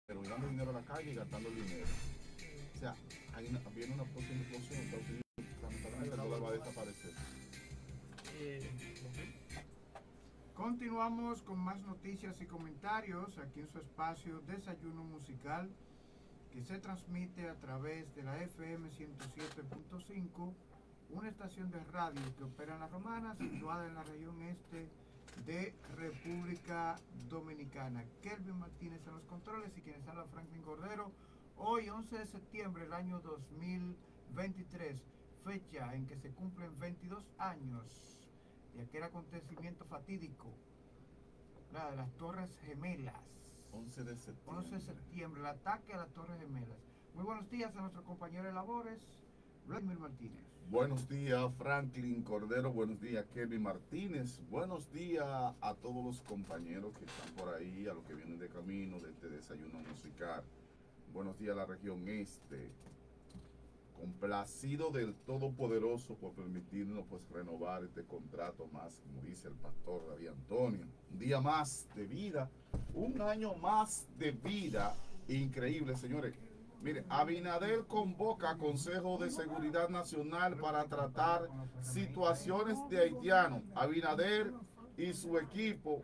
dando dinero a la calle y gastando el dinero. O sea, viene una próxima explosión, Estados Unidos lamentablemente el dólar va a desaparecer. Continuamos con más noticias y comentarios aquí en su espacio Desayuno Musical, que se transmite a través de la FM 107.5, una estación de radio que opera en La Romana, situada en la región este de República Dominicana. Kelvin Martínez en los controles y quienes habla Franklin Cordero. Hoy 11 de septiembre del año 2023, fecha en que se cumplen 22 años de aquel acontecimiento fatídico, la de las Torres Gemelas. 11 de septiembre. 11 de septiembre, el ataque a las Torres Gemelas. Muy buenos días a nuestro compañero de labores, Vladimir Martínez. Buenos días, Franklin Cordero. Buenos días, Kevin Martínez. Buenos días a todos los compañeros que están por ahí, a los que vienen de camino de este desayuno musical. Buenos días a la región este. Complacido del Todopoderoso por permitirnos pues renovar este contrato más, como dice el pastor David Antonio. Un día más de vida, un año más de vida. Increíble, señores. Mire, Abinader convoca a Consejo de Seguridad Nacional para tratar situaciones de haitianos. Abinader y su equipo,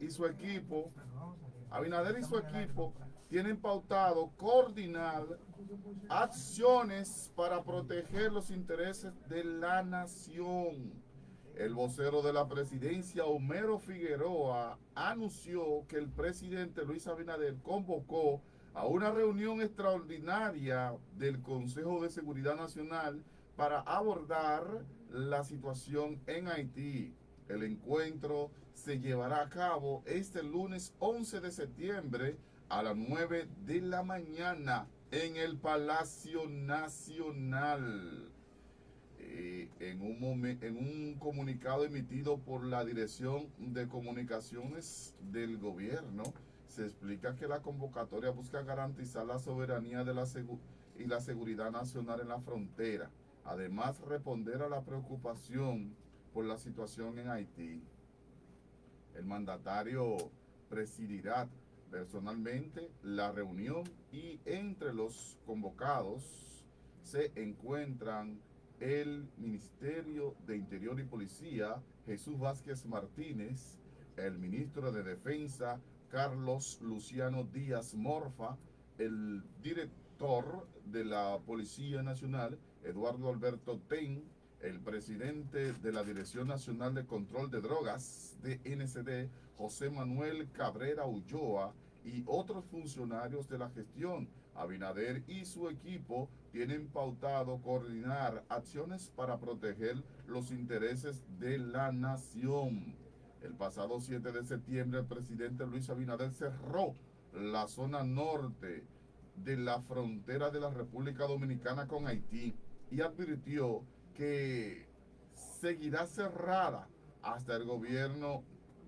tienen pautado coordinar acciones para proteger los intereses de la nación. El vocero de la presidencia, Homero Figueroa, anunció que el presidente Luis Abinader convocó a una reunión extraordinaria del Consejo de Seguridad Nacional para abordar la situación en Haití. El encuentro se llevará a cabo este lunes 11 de septiembre a las 9 de la mañana en el Palacio Nacional. En un comunicado emitido por la Dirección de Comunicaciones del Gobierno, se explica que la convocatoria busca garantizar la soberanía de y la seguridad nacional en la frontera. Además, responder a la preocupación por la situación en Haití. El mandatario presidirá personalmente la reunión y entre los convocados se encuentran el Ministerio de Interior y Policía, Jesús Vázquez Martínez, el ministro de Defensa, Carlos Luciano Díaz Morfa, el director de la Policía Nacional, Eduardo Alberto Ten, el presidente de la Dirección Nacional de Control de Drogas, DNCD, José Manuel Cabrera Ulloa, y otros funcionarios de la gestión. Abinader y su equipo tienen pautado coordinar acciones para proteger los intereses de la nación. El pasado 7 de septiembre, el presidente Luis Abinader cerró la zona norte de la frontera de la República Dominicana con Haití y advirtió que seguirá cerrada hasta el gobierno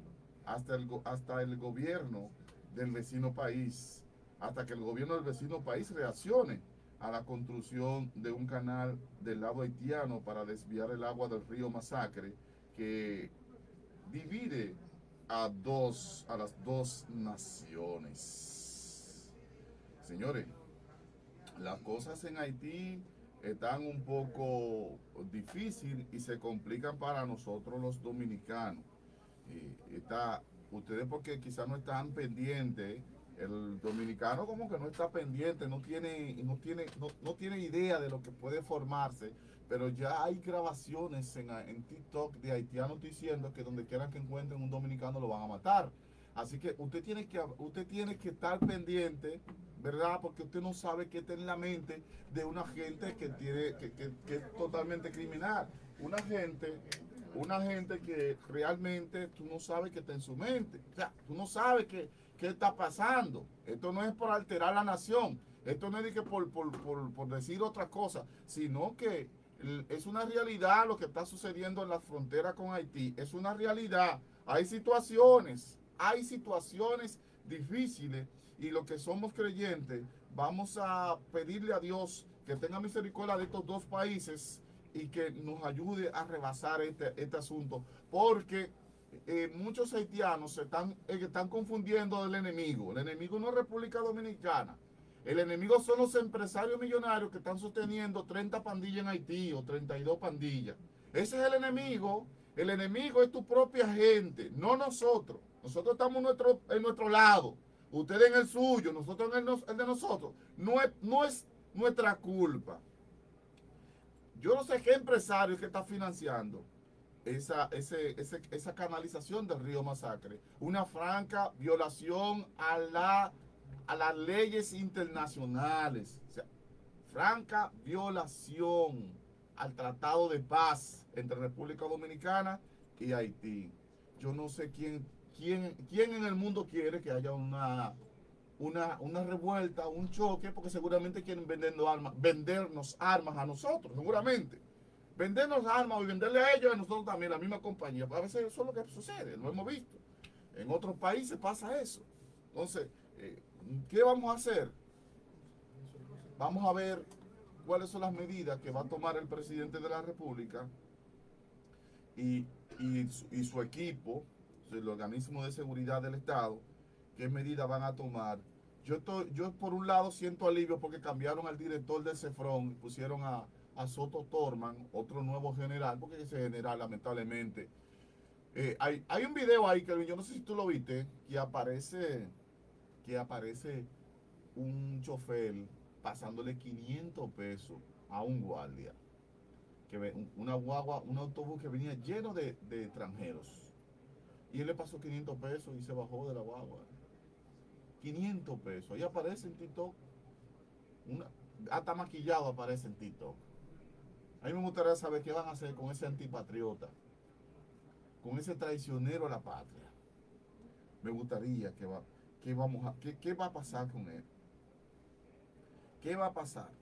del vecino país, hasta que el gobierno del vecino país reaccione a la construcción de un canal del lado haitiano para desviar el agua del río Masacre, que divide a las dos naciones. Señores, las cosas en Haití están un poco difíciles y se complican para nosotros los dominicanos. Ustedes porque quizás no están pendientes, el dominicano como que no está pendiente, no tiene idea de lo que puede formarse, pero ya hay grabaciones en TikTok de haitianos diciendo que donde quieran que encuentren un dominicano lo van a matar. Así que usted tiene que estar pendiente, ¿verdad? Porque usted no sabe qué está en la mente de una gente que es totalmente criminal. Una gente que realmente tú no sabes qué está en su mente. O sea, tú no sabes qué está pasando. Esto no es por alterar la nación. Esto no es de que por decir otra cosa, sino que es una realidad lo que está sucediendo en la frontera con Haití. Es una realidad. Hay situaciones difíciles, y los que somos creyentes vamos a pedirle a Dios que tenga misericordia de estos dos países y que nos ayude a rebasar este asunto, porque muchos haitianos están confundiendo el enemigo. El enemigo no es República Dominicana. El enemigo son los empresarios millonarios que están sosteniendo 30 pandillas en Haití o 32 pandillas. Ese es el enemigo. El enemigo es tu propia gente, no nosotros. Nosotros estamos en nuestro lado. Ustedes en el suyo, nosotros en el de nosotros. No es nuestra culpa. Yo no sé qué empresario que está financiando esa canalización del río Masacre. Una franca violación a las leyes internacionales. O sea, franca violación al Tratado de Paz entre República Dominicana y Haití. Yo no sé quién en el mundo quiere que haya una revuelta, un choque, porque seguramente quieren vendernos armas a nosotros, seguramente. Vendernos armas y venderle a ellos, a nosotros también, la misma compañía. A veces eso es lo que sucede, lo hemos visto. En otros países pasa eso. Entonces, ¿qué vamos a hacer? Vamos a ver cuáles son las medidas que va a tomar el presidente de la República y su equipo, el organismo de seguridad del Estado, qué medidas van a tomar. Yo por un lado siento alivio porque cambiaron al director del CEFRON y pusieron a Soto Torman, otro nuevo general, porque ese general lamentablemente... hay un video ahí que yo no sé si tú lo viste, que aparece un chofer pasándole 500 pesos a un guardia, una guagua, un autobús que venía lleno de extranjeros, y él le pasó 500 pesos y se bajó de la guagua. 500 pesos, ahí aparece en TikTok, hasta maquillado aparece en TikTok. A mí me gustaría saber qué van a hacer con ese antipatriota, con ese traicionero a la patria. Me gustaría qué va a pasar con él. ¿Qué va a pasar?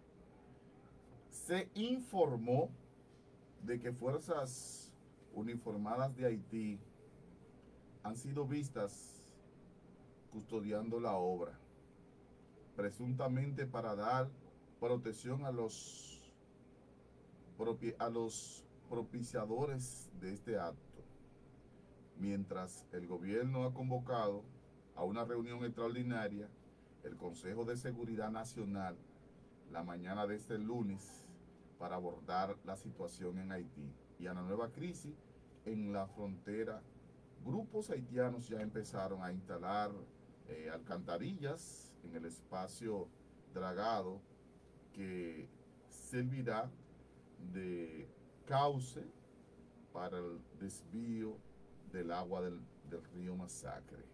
Se informó de que fuerzas uniformadas de Haití han sido vistas custodiando la obra, presuntamente para dar protección a los propiciadores de este acto, mientras el gobierno ha convocado a una reunión extraordinaria el Consejo de Seguridad Nacional la mañana de este lunes para abordar la situación en Haití y a la nueva crisis en la frontera. Grupos haitianos ya empezaron a instalar alcantarillas en el espacio dragado que servirá de cauce para el desvío del agua del río Masacre.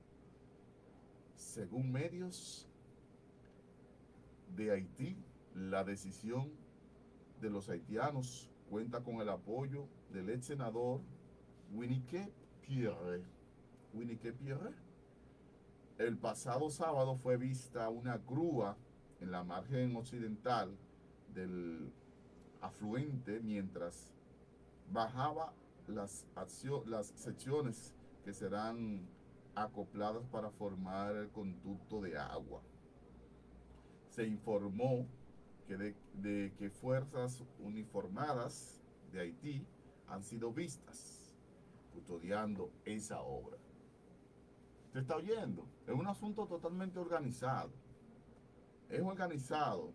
Según medios de Haití, la decisión de los haitianos cuenta con el apoyo del ex senador Winiquet Pierre. El pasado sábado fue vista una grúa en la margen occidental del afluente mientras bajaba las secciones que serán acopladas para formar el conducto de agua. Se informó de que fuerzas uniformadas de Haití han sido vistas custodiando esa obra. ¿Se está oyendo? Es un asunto totalmente organizado. Es organizado.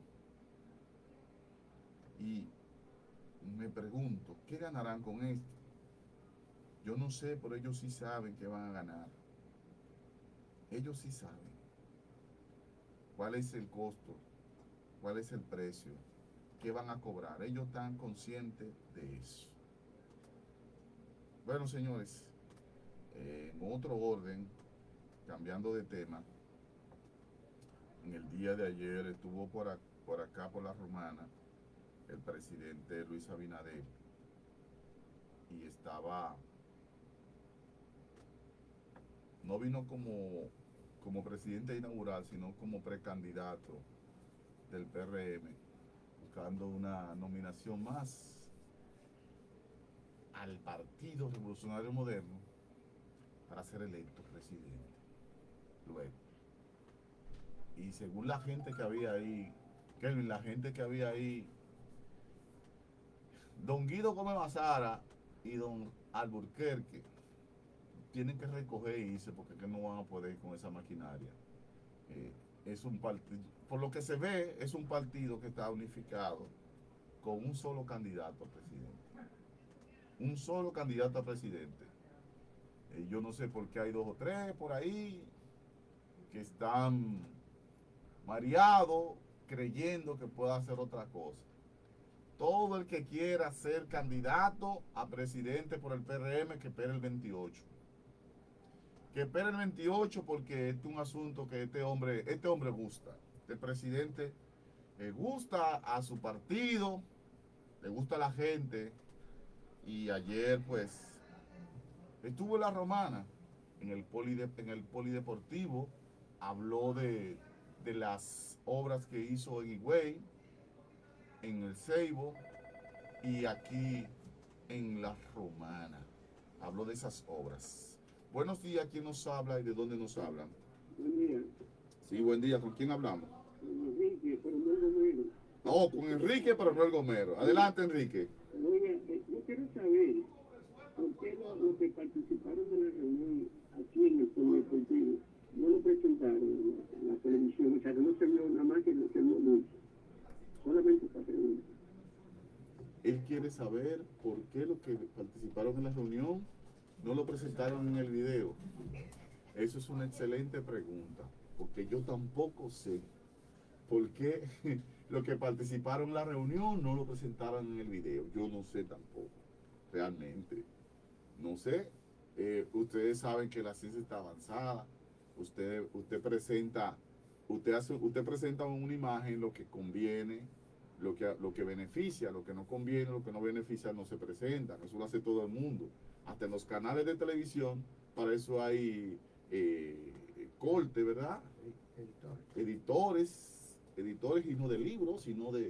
Y me pregunto, ¿qué ganarán con esto? Yo no sé, pero ellos sí saben que van a ganar. Ellos sí saben cuál es el costo, cuál es el precio, qué van a cobrar. Ellos están conscientes de eso. Bueno, señores, en otro orden, cambiando de tema, en el día de ayer estuvo por acá, por la Romana, el presidente Luis Abinader, y no vino como presidente inaugural, sino como precandidato del PRM, buscando una nominación más al Partido Revolucionario Moderno para ser electo presidente luego. Y según la gente que había ahí, Kelvin, la gente que había ahí, don Guido Gómez Mazara y don Alburquerque tienen que recoger y irse porque es que no van a poder ir con esa maquinaria. Es un partido, por lo que se ve, es un partido que está unificado con un solo candidato a presidente. Un solo candidato a presidente. Yo no sé por qué hay 2 o 3 por ahí que están mareados creyendo que pueda hacer otra cosa. Todo el que quiera ser candidato a presidente por el PRM, que espere el 28. Que espere el 28 porque este es un asunto que este hombre gusta. Este presidente le gusta a su partido, le gusta a la gente. Y ayer pues estuvo en La Romana, en el polideportivo, habló de las obras que hizo en Higüey, en el Ceibo y aquí en La Romana. Habló de esas obras. Buenos días, ¿quién nos habla y de dónde nos hablan? Buen día. Sí, buen día, ¿con quién hablamos? Con Enrique, pero no el Gomero. No, con Enrique, pero no el Gomero. Adelante, Enrique. Oye, yo quiero saber por qué los que participaron de la reunión aquí en el polideportivo no lo presentaron en la televisión, o sea que no se vio nada más que no se vio mucho. Solamente esta pregunta. Él quiere saber por qué los que participaron en la reunión no lo presentaron en el video. Eso es una excelente pregunta, porque yo tampoco sé por qué los que participaron en la reunión no lo presentaron en el video. Yo no sé tampoco, realmente. No sé. Ustedes saben que la ciencia está avanzada. Usted presenta una imagen, lo que conviene, lo que beneficia, lo que no conviene, lo que no beneficia no se presenta. Eso lo hace todo el mundo. Hasta en los canales de televisión, para eso hay corte, ¿verdad? Editores y no de libros, sino de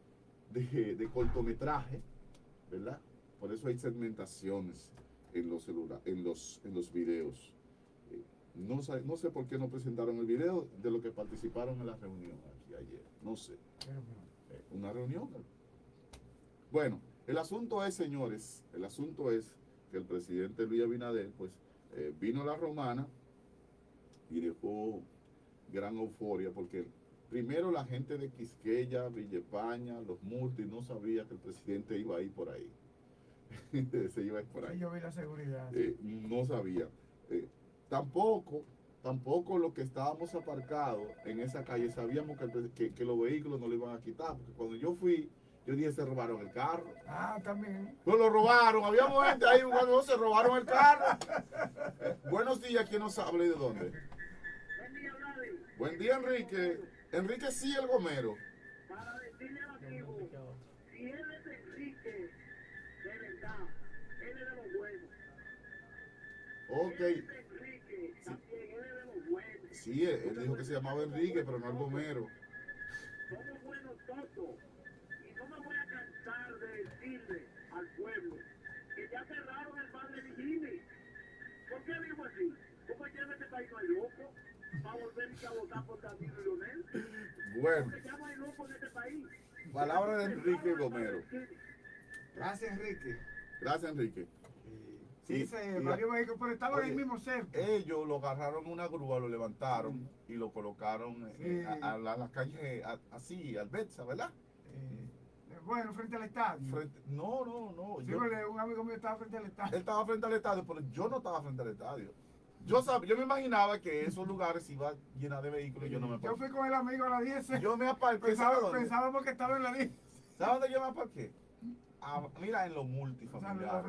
cortometraje, ¿verdad? Por eso hay segmentaciones en los videos. No sé por qué no presentaron el video de lo que participaron en la reunión aquí ayer. No sé. Una reunión. Bueno, el asunto es, señores, que el presidente Luis Abinader, pues, vino a La Romana y dejó gran euforia porque primero la gente de Quisqueya, Villa España, los multis no sabía que el presidente iba a ir por ahí. Se iba a ir por ahí. Sí, yo vi la seguridad. No sabía. Tampoco los que estábamos aparcados en esa calle sabíamos que los vehículos no lo iban a quitar, porque cuando yo fui, yo dije se robaron el carro. Ah, también. No lo robaron, había gente ahí cuando se robaron el carro. Buenos días, ¿quién nos habla y de dónde? Buen día, Vladi. Buen día, Enrique. Enrique sí, el Gomero. Para decirle al amigo, si él es Enrique, de verdad, él es de los buenos. Ok. Si él es Enrique, también él es de los buenos. Sí, él dijo que se llamaba Enrique, pero no el Gomero. Somos buenos todos. Y no me voy a cansar de decirle al pueblo que ya cerraron el bar de Vigili. ¿Por qué digo así? Porque ya en este país no hay loco para volver a votar por Danilo y Leonel. Bueno, Porque ya no hay loco en este país. palabra de Enrique Gomero. Gracias, Enrique. Gracias, Enrique. Sí, varios vehículos, pero estaban ahí mismo cerca. Ellos lo agarraron en una grúa, lo levantaron y lo colocaron a la calle, así, al Betsa, ¿verdad? Bueno, frente al estadio. No. Sí, un amigo mío estaba frente al estadio. Él estaba frente al estadio, pero yo no estaba frente al estadio. Yo me imaginaba que esos lugares iban llenos de vehículos y yo no me Yo aparqué. fui con el amigo a las 10. Yo me aparqué, ¿sabes dónde? Pensábamos que estaba en la 10. ¿Sabes dónde yo me aparqué? Mira, en los multifamiliares.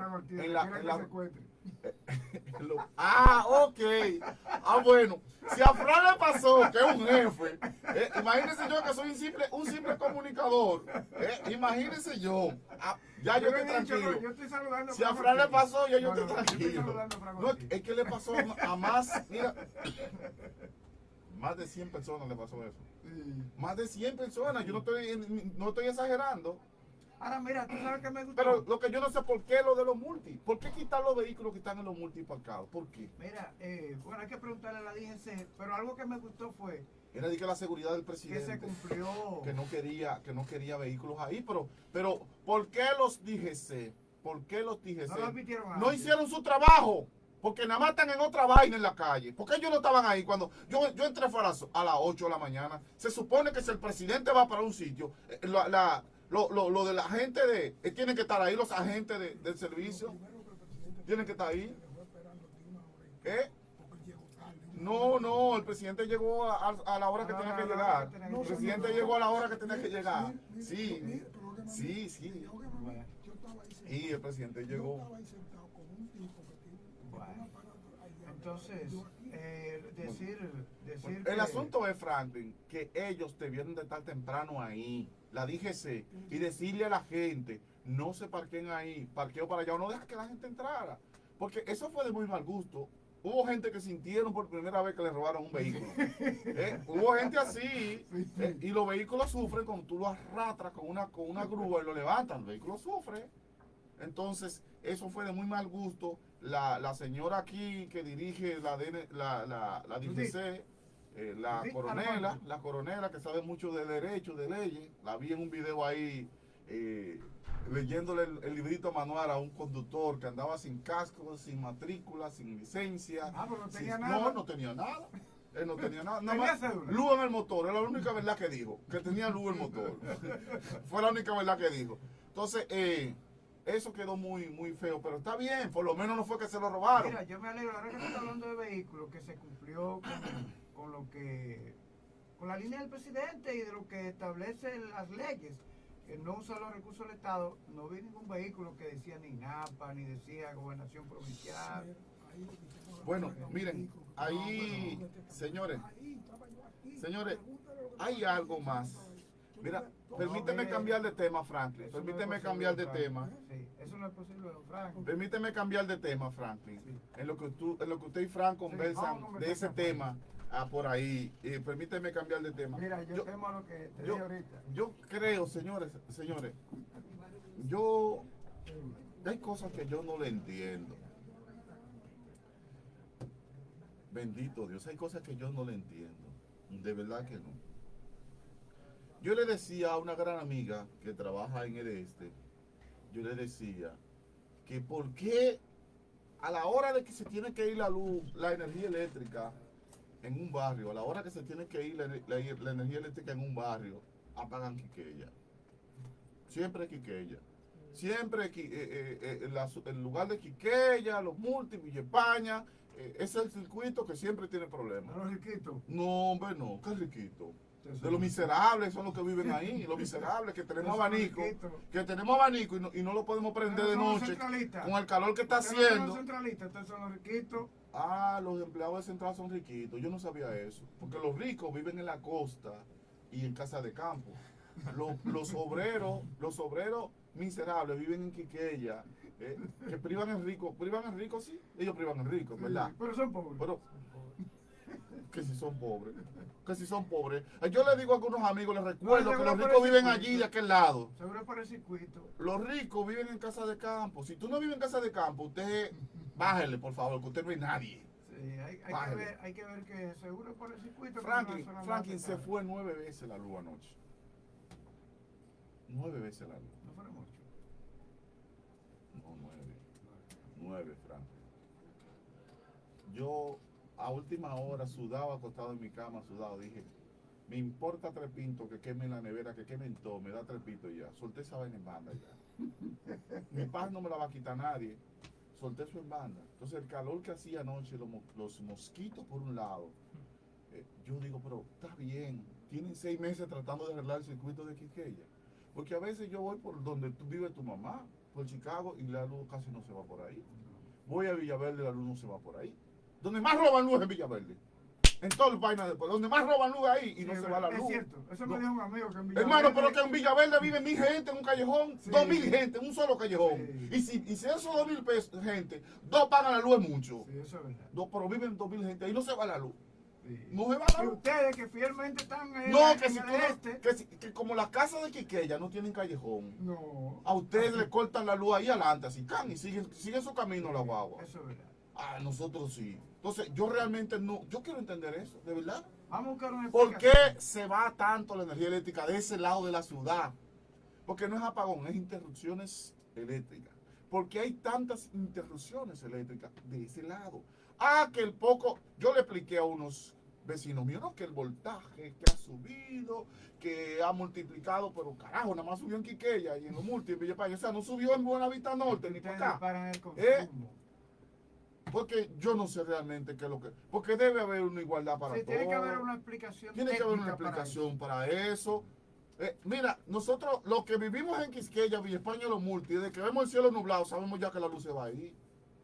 Ok. Bueno. Si a Fran le pasó, que es un jefe, imagínense yo que soy un simple comunicador. Imagínense yo. Ya yo estoy tranquilo. Yo estoy saludando. Si a Fran le pasó, ya yo estoy Estoy tranquilo. saludando a Fran No, Ortiz. es que le pasó a más, mira, más de 100 personas le pasó eso. Sí. Más de 100 personas, yo no estoy exagerando. Ahora mira, tú sabes que me gustó. Pero lo que yo no sé por qué lo de los multi. ¿Por qué quitar los vehículos que están en los multi parcados? ¿Por qué? Mira, bueno, hay que preguntarle a la DGC, pero algo que me gustó fue Era de que la seguridad del que presidente. se cumplió. Que no quería vehículos ahí, pero ¿por qué los DGC? ¿Por qué los DGC No lo admitieron no antes. hicieron su trabajo? Porque nada más están en otra vaina en la calle. ¿Por qué ellos no estaban ahí cuando yo entré fue a las 8 de la mañana? Se supone que si el presidente va para un sitio, lo de la gente tienen que estar ahí, los agentes del servicio. Tienen que estar ahí. ¿Qué? No, el presidente llegó a la hora que tenía que llegar. El presidente llegó a la hora que tenía que llegar. Sí. Y el presidente llegó. Entonces, decir El que- asunto es, Franklin, que ellos debieron de estar temprano ahí, la DGC, y decirle a la gente, no se parqueen ahí, parqueo para allá, o no deja que la gente entrara. Porque eso fue de muy mal gusto. Hubo gente que sintieron por primera vez que le robaron un vehículo. Hubo gente así, y los vehículos sufren cuando tú lo arrastras con una grúa y lo levantas, el vehículo sufre. Entonces, eso fue de muy mal gusto. La señora aquí que dirige la DGC, la coronela que sabe mucho de derecho, de leyes, la vi en un video ahí leyéndole el librito manual a un conductor que andaba sin casco, sin matrícula, sin licencia. Pero no tenía nada. No, no tenía nada. Él no tenía nada. Nada ¿Tenía más cédula? luz en el motor, es la única verdad que dijo, que tenía luz en el motor. Fue la única verdad que dijo. Entonces, eso quedó muy, muy feo, pero está bien, por lo menos no fue que se lo robaron. Mira, yo me alegro, ahora que se está hablando de vehículos, que se cumplió con la línea del presidente y de lo que establecen las leyes, que no usa los recursos del Estado. No vi ningún vehículo que decía ni INAPA, ni decía Gobernación Provincial. Bueno, miren, ahí, señores, hay algo más. Mira, permíteme cambiar de tema, Franklin. Eso no es Permíteme posible, cambiar de Franklin. tema. Sí, eso no es posible, don Frank. Permíteme cambiar de tema, Franklin. Sí. En lo que usted y Frank conversan vamos a conversar de ese con tema por ahí. Permíteme cambiar de tema. Mira, yo temo a lo que te dije ahorita. Yo creo, señores, hay cosas que yo no le entiendo. Bendito Dios, hay cosas que yo no le entiendo. De verdad que no. Yo le decía a una gran amiga que trabaja en el este, yo le decía que por qué a la hora de que se tiene que ir la luz, la energía eléctrica en un barrio, a la hora que se tiene que ir la energía eléctrica en un barrio, apagan Quiqueya. Siempre Quiqueya. Siempre el lugar de Quiqueya, los multi, Villa España, es el circuito que siempre tiene problemas. A los riquitos. No, hombre, no, qué riquito. De los miserables son los que viven ahí, los miserables que tenemos abanico, y no lo podemos prender de noche con el calor que está haciendo. Los centralistas, entonces son los riquitos. Ah, los empleados de central son riquitos. Yo no sabía eso, porque los ricos viven en la costa y en casa de campo. Los obreros miserables viven en Quiqueya, que privan en rico, sí, ellos privan en rico, ¿verdad? Sí, pero son pobres. Pero que si son pobres. Yo le digo a algunos amigos, les recuerdo que los ricos viven allí de aquel lado. Seguro por el circuito. Los ricos viven en casa de campo. Si tú no vives en casa de campo, usted bájele, por favor, que usted no es nadie. Sí, hay que ver que seguro por el circuito. Franklin se fue 9 veces la luz anoche. 9 veces la luz. No fueron mucho. No, 9, Franklin. Yo a última hora sudado, acostado en mi cama, sudado, dije, me importa 3 pintos que quemen la nevera, que quemen todo, me da 3 pintos y ya. Solté esa vaina en banda ya. Mi paz no me la va a quitar nadie. Solté eso en banda. Entonces el calor que hacía anoche, los mosquitos por un lado, yo digo, pero está bien, tienen 6 meses tratando de arreglar el circuito de Quiqueya. Porque a veces yo voy por donde vive tu mamá, por Chicago, y la luz casi no se va por ahí. Voy a Villaverde, la luz no se va por ahí. Donde más roban luz es en Villaverde. En todo el vaina después. Donde más roban luz ahí y no se va la luz. Es cierto. Eso me dijo un amigo que en Villaverde. Hermano, pero que en Villaverde vive 1000 gente en un callejón. Sí. 2000 gente en un solo callejón. Sí. Y si esos 2000 gente, 2 pagan la luz es mucho. Sí, eso es verdad. Pero viven 2000 gente y no se va la luz. Sí. No se va la Y luz. ustedes que fielmente están en No, que en si el tú no- este. que como las casas de Quiqueya no tienen callejón, No. a ustedes le cortan la luz ahí adelante, así, can, y siguen su camino la guagua. Eso es verdad. A nosotros sí. Entonces, yo realmente no, yo quiero entender eso, de verdad. Vamos a buscar una ¿Por qué explicación. se va tanto la energía eléctrica de ese lado de la ciudad? Porque no es apagón, es interrupciones eléctricas. porque hay tantas interrupciones eléctricas de ese lado. Que el poco, yo le expliqué a unos vecinos míos, no, que el voltaje que ha subido, que ha multiplicado, pero carajo, nada más subió en Quiqueya y en los múltiples, o sea, no subió en Buenavista Norte ni para acá. Paran el consumo. Porque yo no sé realmente qué es lo que... Porque debe haber una igualdad para todos. Tiene que haber una explicación. Tiene que haber una explicación para eso. Mira, nosotros, los que vivimos en Quisqueya, Villa España y los multi, desde que vemos el cielo nublado, sabemos ya que la luz se va a ir.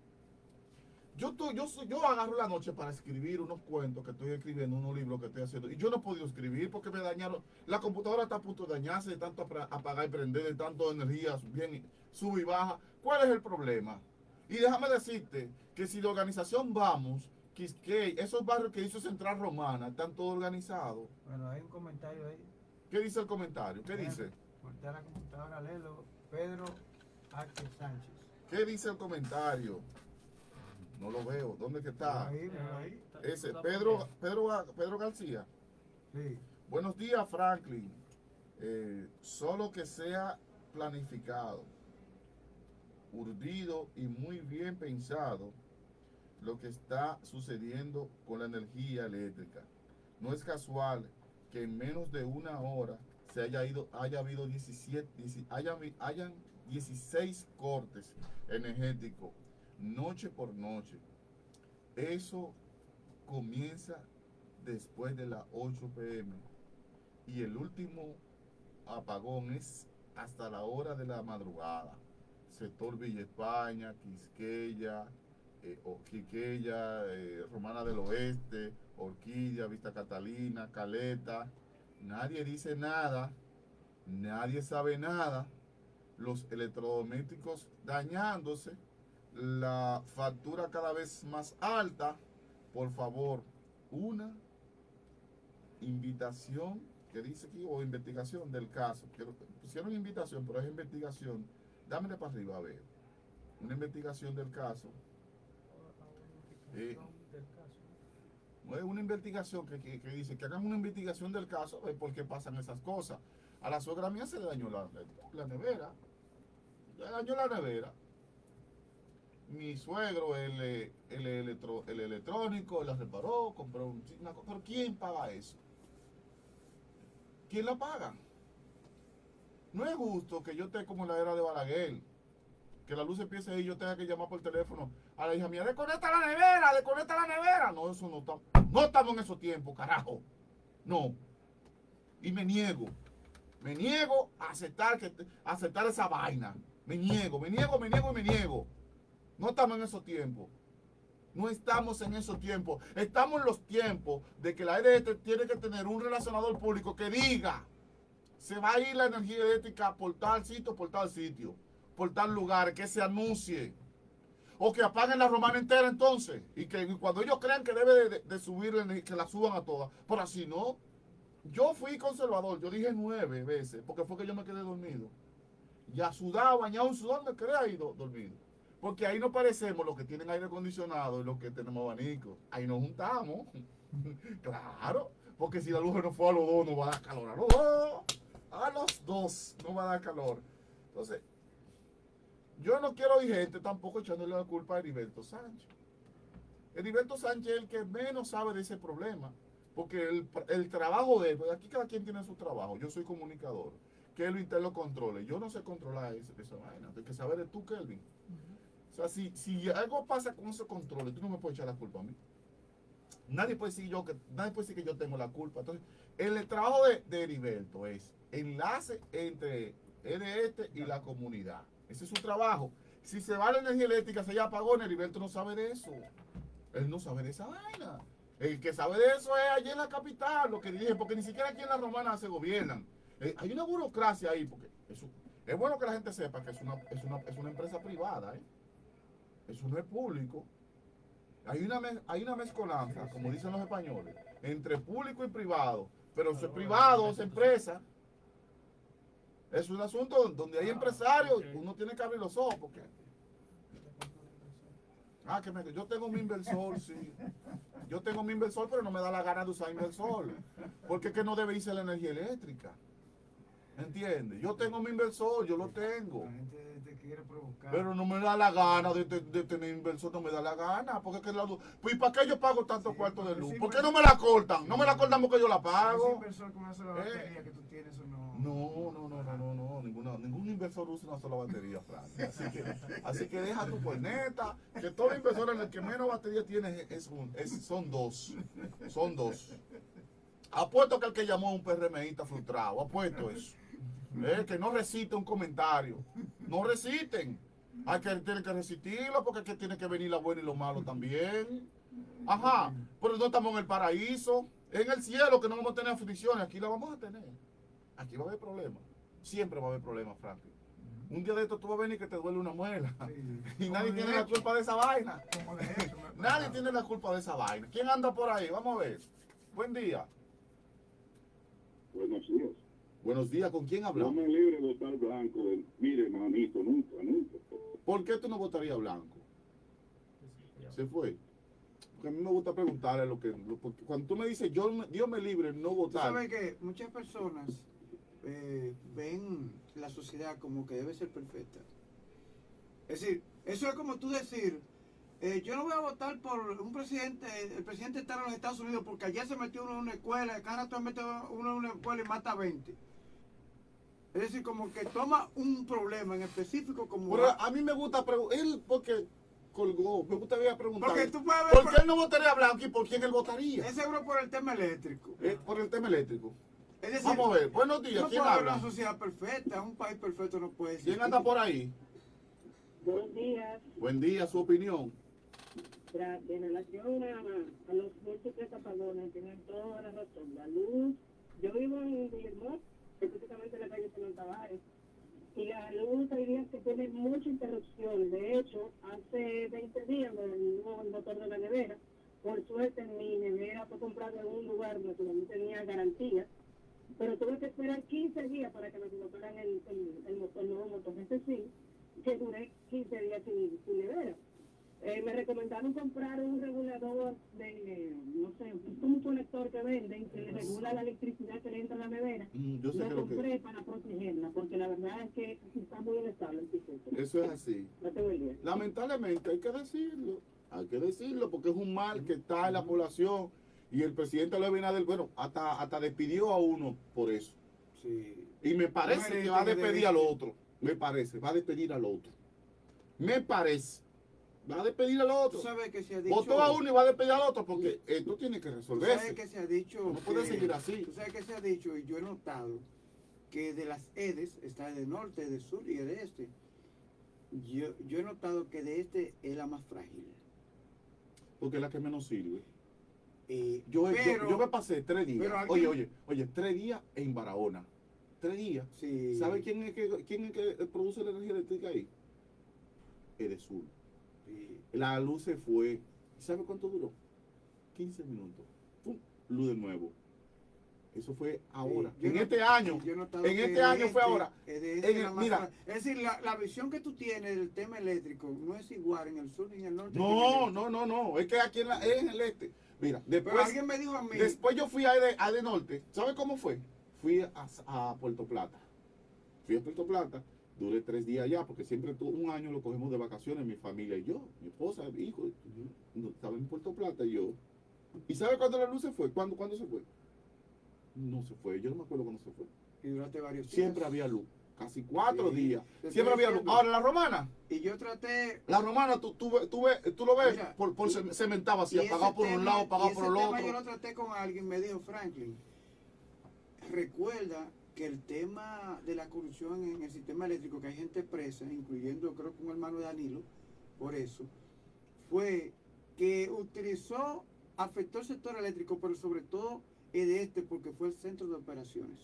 Yo agarro la noche para escribir unos cuentos que estoy escribiendo, unos libros que estoy haciendo, y yo no he podido escribir porque me dañaron. La computadora está a punto de dañarse de tanto apagar y prender, de tanto energía, bien, sube y baja. ¿Cuál es el problema? Y déjame decirte que si la organización Vamos, Quisqueya, esos barrios que hizo Central Romana, están todos organizados. Bueno, hay un comentario ahí. ¿Qué dice el comentario? ¿Qué dice? Voltea la computadora, léelo. Pedro H. Sánchez. ¿Qué dice el comentario? No lo veo. ¿Dónde que está? Ahí. Ese, Pedro García. Sí. Buenos días, Franklin. Solo que sea planificado, urdido y muy bien pensado lo que está sucediendo con la energía eléctrica. No es casual que en menos de una hora haya habido 16 cortes energéticos noche por noche. Eso comienza después de las 8 p.m. y el último apagón es hasta la hora de la madrugada. Sector Villa España, Quisqueya, Romana del Oeste, Orquídea, Vista Catalina, Caleta. Nadie dice nada, nadie sabe nada. Los electrodomésticos dañándose, la factura cada vez más alta. Por favor, una invitación que dice aquí, o investigación del caso. Que pusieron invitación, pero es investigación. Dámele para arriba a ver. Una investigación del caso. No es una investigación que dice que hagan una investigación del caso, de por qué pasan esas cosas. A la suegra mía se le dañó la nevera. Le dañó la nevera. Mi suegro, el electrónico, la reparó, compró una cosa. Pero ¿quién paga eso? ¿Quién la paga? No es justo que yo esté como en la era de Balaguer, que la luz empiece y yo tenga que llamar por teléfono a la hija mía, desconecta la nevera. No, eso no estamos en esos tiempos, carajo. No. Y me niego a aceptar esa vaina. Me niego. No estamos en esos tiempos. No estamos en esos tiempos. Estamos en los tiempos de que la EDT tiene que tener un relacionador público que diga: se va a ir la energía eléctrica por tal sitio, por tal lugar, que se anuncie. O que apaguen la Romana entera entonces. Y que cuando ellos crean que debe de subir, que la suban a todas. Pero así no. Yo fui conservador, yo dije 9 veces, porque fue que yo me quedé dormido. Ya sudado, bañado en sudor, me quedé ahí dormido. Porque ahí no parecemos los que tienen aire acondicionado y los que tenemos abanico. Ahí nos juntamos. Claro, porque si la luz no fue a los dos, no va a dar calor a los dos. A los dos no va a dar calor. Entonces, yo no quiero oír gente tampoco echándole la culpa a Heriberto Sánchez. Heriberto Sánchez es el que menos sabe de ese problema. Porque el trabajo de él, pues aquí cada quien tiene su trabajo. Yo soy comunicador. Que él lo controle. Yo no sé controlar esa vaina. Hay que saber de tú, Kelvin. O sea, si algo pasa con esos controles, tú no me puedes echar la culpa a mí. Nadie puede decir que yo tengo la culpa. Entonces, el trabajo de Heriberto es enlace entre EDT y la comunidad. Ese es su trabajo. Si se va la energía eléctrica, se ya apagó, Heriberto no sabe de eso. Él no sabe de esa vaina. El que sabe de eso es allí en la capital, lo que dije, porque ni siquiera aquí en la Romana se gobiernan. Hay una burocracia ahí, porque es bueno que la gente sepa que es una empresa privada, ¿eh? Eso no es público. Hay una mezcolanza, como dicen los españoles, entre público y privado. Pero si es privado, es empresa. Es un asunto donde hay empresarios, uno tiene que abrir los ojos, porque... yo tengo mi inversor, sí. Yo tengo mi inversor, pero no me da la gana de usar inversor. Porque es que no debe irse la energía eléctrica. ¿Entiendes? Yo tengo mi inversor, yo lo tengo. La gente te quiere provocar. Pero no me da la gana de tener inversor, no me da la gana. Porque es que la luz. Pues, ¿y para qué yo pago tantos Sí, cuartos de porque luz? sí, ¿Por qué bueno. no me la cortan? No me la cortan porque yo la Ese pago. inversor con una sola batería que tú tienes, eso no. No. Ningún inversor usa una sola batería, Frank. Así que deja tu corneta. Que todo inversor en el que menos batería tiene son dos. Son dos. Apuesto que el que llamó a un PRMista frustrado. Apuesto eso. Que no recite un comentario. No reciten. Tienen que resistirlo porque es que tiene que venir lo bueno y lo malo también. Ajá. Pero no estamos en el paraíso. En el cielo que no vamos a tener aflicciones. Aquí la vamos a tener. Aquí va a haber problemas. Siempre va a haber problemas, Franklin. Un día de esto tú vas a venir que te duele una muela. Sí. Y nadie tiene la culpa de esa vaina. Como de eso, Nadie tiene la culpa de esa vaina. ¿Quién anda por ahí? Vamos a ver. Buen día. Buenos días. Buenos días. ¿Con quién No hablamos? me libre de votar blanco. Mire, manito, nunca. ¿Por qué tú no votarías blanco? Se fue. Porque a mí me gusta preguntarle porque cuando tú me dices, Dios me libre no Tú votar. sabes que muchas personas ven la sociedad como que debe ser perfecta. Es decir, eso es como tú decir, yo no voy a votar por un presidente, el presidente está en los Estados Unidos porque allá se metió uno en una escuela, cada rato mete uno en una escuela y mata a 20. Es decir, como que toma un problema en específico como... Pero a mí me gusta preguntar, él porque colgó, me gustaría preguntar, Porque tú puedes ver... ¿por qué él no votaría blanco y por quién él votaría? Es seguro por el tema eléctrico. Por el tema eléctrico. Es decir, Vamos a ver, buenos días, no ¿quién puede haber habla? una sociedad perfecta, un país perfecto no puede existir. ¿Quién anda por ahí? Buenos días. Buen día, su opinión. En relación a los múltiples apagones, tienen toda la razón. La luz, yo vivo en Guillermo, específicamente en la calle Simón Tavares, y la luz hay días que tiene muchas interrupciones. De hecho, hace 20 días me dañó el motor de la nevera. Por suerte, mi nevera fue comprada en un lugar donde no tenía garantía, pero tuve que esperar 15 días para que me colocaran el nuevo motor. Ese sí, que duré 15 días sin nevera. Me recomendaron comprar un regulador de, no sé, es como un conector que venden, que regula la electricidad que le entra a la nevera. Yo sé Lo que lo compré que... para protegerla, porque la verdad es que está muy inestable el circuito. Eso es así. No te voy a Lamentablemente hay que decirlo, porque es un mal que está en la población y el presidente Luis Abinader, bueno, hasta despidió a uno por eso. Sí. Y me parece que va a despedir al otro. Me parece, va a despedir al otro. Me parece. Va a despedir al otro. Tú sabes que se ha dicho... Votó a uno y va a despedir al otro porque esto tiene que Tú resolverse. sabes que se ha dicho... No puede seguir así. Tú sabes que se ha dicho, y yo he notado, que de las EDES, está de norte, de sur y de este. Yo he notado que de este es la más frágil. Porque es la que menos sirve. Pero, Yo me pasé 3 días. pero alguien- Oye, 3 días en Barahona. 3 días. sí, ¿Sabe quién es que produce la energía eléctrica ahí? Edesur. sí. La luz se fue. ¿Sabe cuánto duró? 15 minutos. ¡Pum! Luz de nuevo. Eso fue ahora. Yo En no- este año. yo he notado En que este año fue ahora. de este es la más Mira. frágil. Es decir, la visión que tú tienes del tema eléctrico no es igual en el sur ni en el norte. No. Es que aquí es en el este. Mira, Pero después, alguien me dijo a mí... después yo fui a de norte. ¿Sabe cómo fue? Fui a Puerto Plata. Fui a Puerto Plata. Duré 3 días allá, porque siempre un año lo cogemos de vacaciones, mi familia y yo, mi esposa, mi hijo. Estaba en Puerto Plata y yo. ¿Y sabe cuándo la luz se fue? ¿Cuándo se fue? No se fue, yo no me acuerdo cuándo se fue. Y duraste varios días. Siempre había luz, casi 4 Sí, días. te Siempre estoy había luz. diciendo. Ahora, la romana, Y yo traté... tú lo ves, Mira, cementado así, y ese apagado por un tema- lado, y apagado ese por el tema Yo otro. lo traté con alguien, me dijo, Franklin, recuerda que el tema de la corrupción en el sistema eléctrico, que hay gente presa, incluyendo creo que un hermano de Danilo, por eso, fue que afectó el sector eléctrico, pero sobre todo el de este, porque fue el centro de operaciones.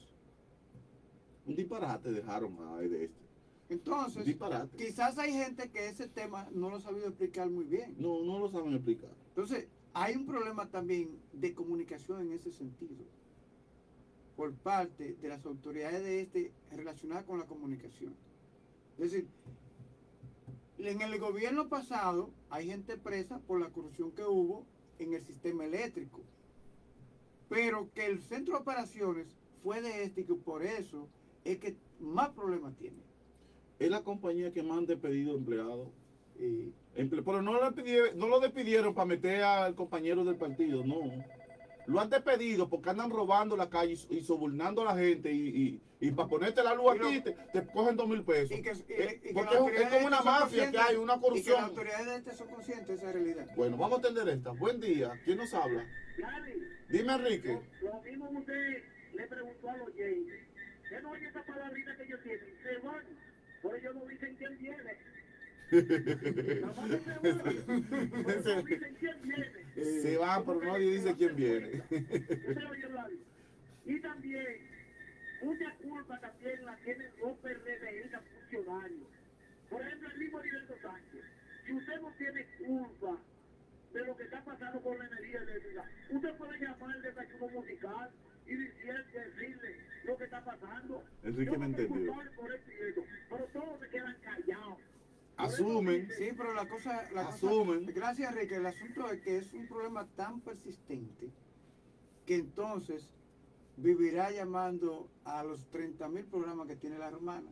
Un disparate dejaron a de este. Un Entonces, disparate. quizás hay gente que ese tema no lo ha sabido explicar muy bien. No lo saben explicar. Entonces, hay un problema también de comunicación en ese sentido, por parte de las autoridades de este relacionadas con la comunicación. Es decir, en el gobierno pasado hay gente presa por la corrupción que hubo en el sistema eléctrico, pero que el centro de operaciones fue de este y que por eso el que más problemas tiene. Es la compañía que más han despedido empleados. Pero no lo despidieron para meter al compañero del partido, no. Lo han despedido porque andan robando la calle y sobornando a la gente y para ponerte la luz aquí te cogen 2,000 pesos. Porque es como una mafia que hay, una corrupción. Y que las autoridades de este son conscientes de esa realidad. Bueno, vamos a atender esta. Buen día. ¿Quién nos habla? Gary, Dime, Enrique. lo mismo usted le preguntó a los oyentes. ¿Qué no oye esa palabrita que ellos tienen? Se van, por ellos no dicen quién viene. Nada más que se van, por eso no dicen quién viene. Se van, pero nadie dice quién viene. Usted oye, Gladys. Y también, mucha culpa también la tienen los PRDistas funcionarios. Por ejemplo, el mismo Heriberto Sánchez. Si usted no tiene culpa de lo que está pasando con la energía eléctrica, usted puede llamar al desayuno musical y decirle lo que está pasando. Enrique me entendió. Por esto y esto, pero todos se quedan callados. Asumen. Sí, pero la cosa, Asumen. gracias, Enrique, el asunto es que es un problema tan persistente que entonces vivirá llamando a los 30.000 programas que tiene la romana.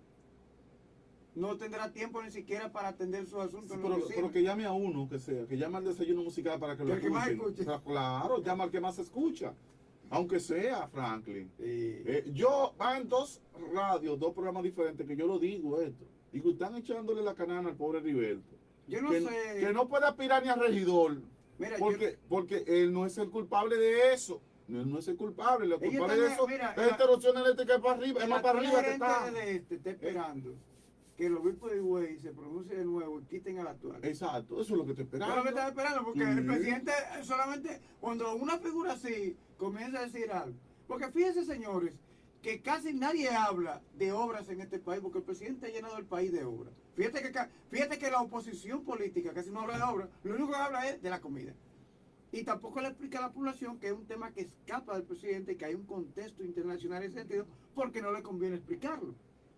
No tendrá tiempo ni siquiera para atender sus asuntos. Sí, pero que llame a uno, que llame al desayuno musical para que lo el que más escuchen. escuche. O sea, claro, llama al que más escucha. Aunque sea, Franklin. Sí. Van 2 radios, 2 programas diferentes que yo lo digo esto. Y que están echándole la canana al pobre Heriberto. Yo no que, sé. Que no puede aspirar ni a regidor. Mira, porque él no es el culpable de eso. Él no es el culpable. El culpable de eso mira, es interrupción eléctrica para arriba. Es más para arriba que está. Está esperando que el obispo de Higüey se pronuncie de nuevo y quiten a la actual. Exacto, eso es lo que estoy esperando. Eso es lo que estaba esperando, porque el presidente solamente, cuando una figura así comienza a decir algo. Porque fíjense, señores, que casi nadie habla de obras en este país, porque el presidente ha llenado el país de obras. Fíjate que la oposición política casi no habla de obras, lo único que habla es de la comida. Y tampoco le explica a la población que es un tema que escapa del presidente, que hay un contexto internacional en ese sentido, porque no le conviene explicarlo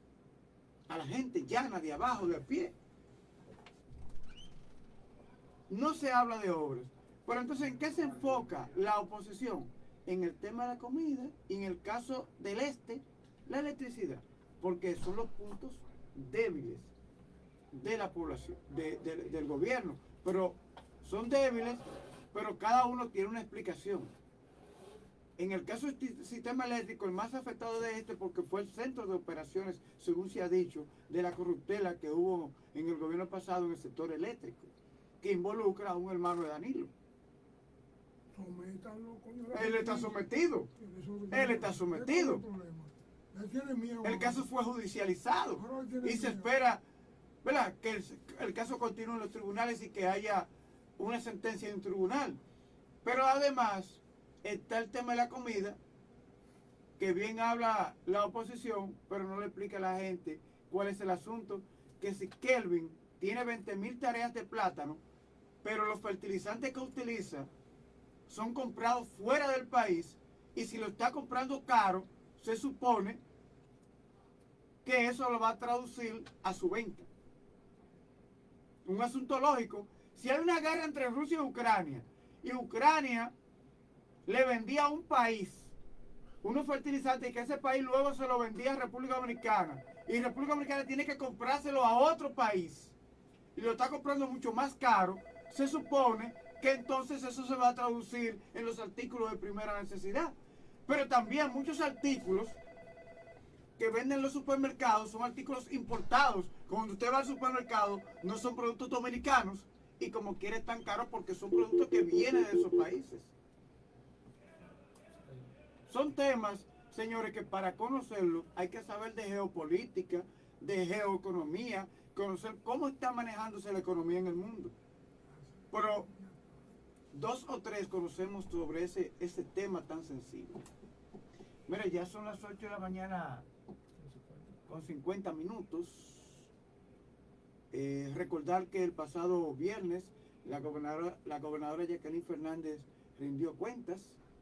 a la gente llana, de abajo, de a pie. No se habla de obras. Pero entonces, ¿en qué se enfoca la oposición? En el tema de la comida y en el caso del la electricidad. Porque son los puntos débiles de la población, del gobierno. Pero son débiles, pero cada uno tiene una explicación. En el caso del sistema eléctrico, el más afectado de porque fue el centro de operaciones, según se ha dicho, de la corruptela que hubo en el gobierno pasado en el sector eléctrico, que involucra a un hermano de Danilo. Él está sometido. Él está sometido. El caso fue judicializado y se espera, ¿verdad?, que el caso continúe en los tribunales y que haya una sentencia en un tribunal. Pero además está el tema de la comida, que bien habla la oposición, pero no le explica a la gente cuál es el asunto, que si Kelvin tiene 20.000 tareas de plátano, pero los fertilizantes que utiliza son comprados fuera del país, y si lo está comprando caro, se supone que eso lo va a traducir a su venta. Un asunto lógico. Si hay una guerra entre Rusia y Ucrania le vendía a un país unos fertilizantes y que ese país luego se lo vendía a República Dominicana, y República Dominicana tiene que comprárselo a otro país y lo está comprando mucho más caro, se supone que entonces eso se va a traducir en los artículos de primera necesidad. Pero también muchos artículos que venden en los supermercados son artículos importados. Cuando usted va al supermercado, no son productos dominicanos, y como quiere están caros porque son productos que vienen de esos países. Son temas, señores, que para conocerlos hay que saber de geopolítica, de geoeconomía, conocer cómo está manejándose la economía en el mundo. Pero 2 o 3 conocemos sobre ese tema tan sensible. Mire, ya son las 8 de la mañana con 50 minutos. Recordar que el pasado viernes la gobernadora Jacqueline Fernández rindió cuentas.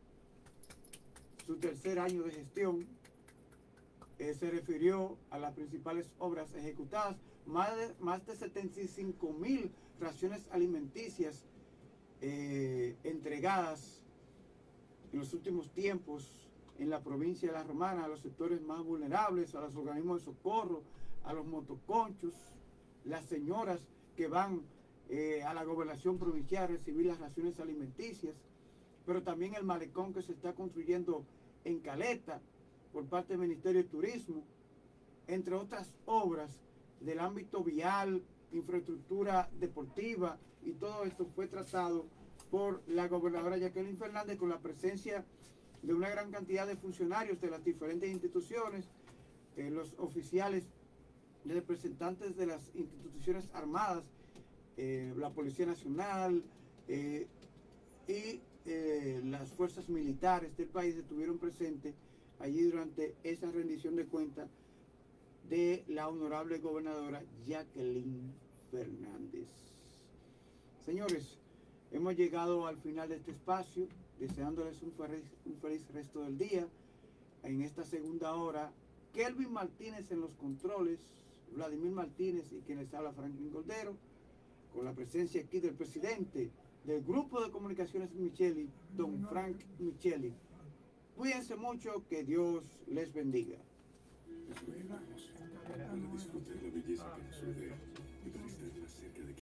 Su tercer año de gestión se refirió a las principales obras ejecutadas, más de 75.000 raciones alimenticias entregadas en los últimos tiempos en la provincia de La Romana, a los sectores más vulnerables, a los organismos de socorro, a los motoconchos, las señoras que van a la gobernación provincial a recibir las raciones alimenticias, pero también el malecón que se está construyendo en Caleta por parte del Ministerio de Turismo, entre otras obras del ámbito vial, infraestructura deportiva, y todo esto fue tratado por la gobernadora Jacqueline Fernández con la presencia de una gran cantidad de funcionarios de las diferentes instituciones, los oficiales, representantes de las instituciones armadas, la Policía Nacional y las fuerzas militares del país estuvieron presentes allí durante esa rendición de cuentas de la honorable gobernadora Jacqueline Fernández. Señores, hemos llegado al final de este espacio, deseándoles un feliz resto del día. En esta segunda hora, Kelvin Martínez en los controles, Vladimir Martínez y quien les habla, Franklin Cordero, con la presencia aquí del presidente del Grupo de Comunicaciones Micheli, don Frank Micheli. Cuídense mucho, que Dios les bendiga. Para disfrutar la belleza que nos rodea.